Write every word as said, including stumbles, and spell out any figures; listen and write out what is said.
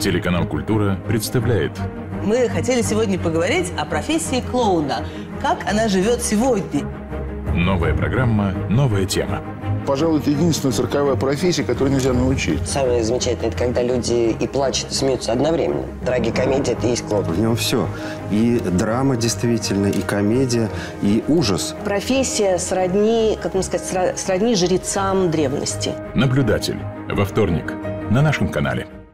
Телеканал «Культура» представляет. Мы хотели сегодня поговорить о профессии клоуна. Как она живет сегодня. Новая программа, новая тема. Пожалуй, это единственная цирковая профессия, которой нельзя научить. Самое замечательное, это когда люди и плачут, и смеются одновременно. Трагикомедия – это и есть клоун. В нем все. И драма, действительно, и комедия, и ужас. Профессия сродни, как можно сказать, сродни жрецам древности. Наблюдатель. Во вторник на нашем канале.